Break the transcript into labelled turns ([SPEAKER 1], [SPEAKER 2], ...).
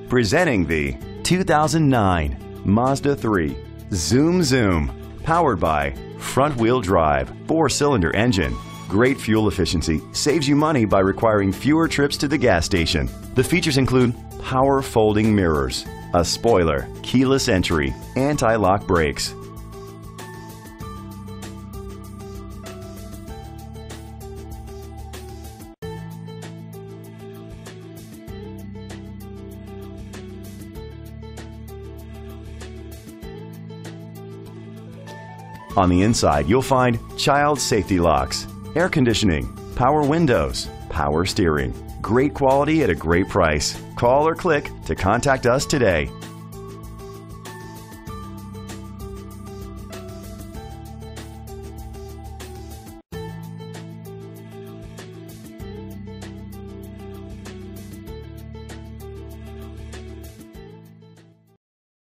[SPEAKER 1] Presenting the 2009 Mazda 3. Zoom Zoom. Powered by front-wheel drive, 4-cylinder engine. Great fuel efficiency saves you money by requiring fewer trips to the gas station. The features include power folding mirrors, a spoiler, keyless entry, anti-lock brakes. On the inside, you'll find child safety locks, air conditioning, power windows, power steering. Great quality at a great price. Call or click to contact us today.